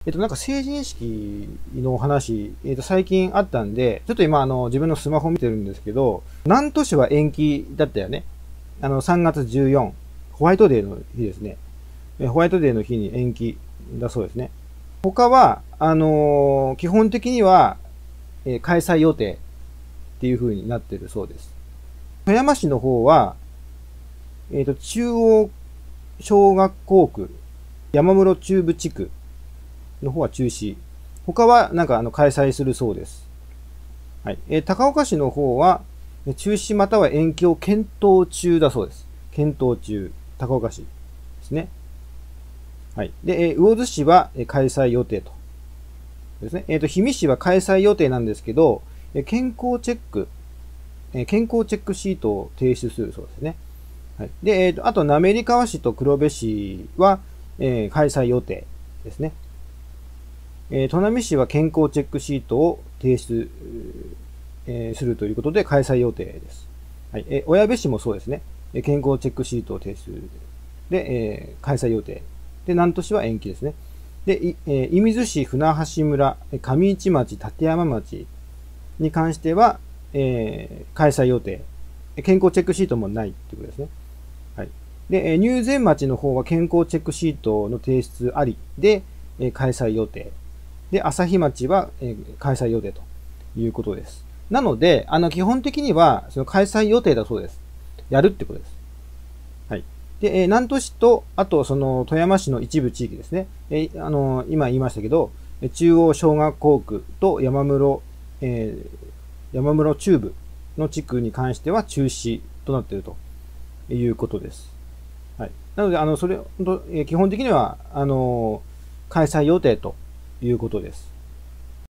なんか成人式の話、最近あったんで、ちょっと今自分のスマホ見てるんですけど、南砺市は延期だったよね。3月14、ホワイトデーの日ですね。ホワイトデーの日に延期だそうですね。他は、基本的には、開催予定っていう風になってるそうです。富山市の方は、中央小学校区、山室中部地区の方は中止。他はなんか開催するそうです。はい。高岡市の方は中止または延期を検討中だそうです。検討中。高岡市ですね。はい。で、魚津市は開催予定と。ですね。氷見市は開催予定なんですけど、健康チェックシートを提出するそうですね。はい。で、あと、滑川市と黒部市は、開催予定ですね。砺波市は健康チェックシートを提出、するということで開催予定です。はい。小矢部市もそうですね。健康チェックシートを提出で、開催予定。で、南砺市は延期ですね。で、射水市、船橋村、上市町、立山町に関しては、開催予定。健康チェックシートもないということですね。はい。で、入善町の方は健康チェックシートの提出ありで、開催予定。で、朝日町は、開催予定ということです。なので、基本的には、その開催予定だそうです。やるってことです。はい。で、南砺市と、あと、その、富山市の一部地域ですね。今言いましたけど、中央小学校区と山室中部の地区に関しては中止となっているということです。はい。なので、基本的には、開催予定ということです。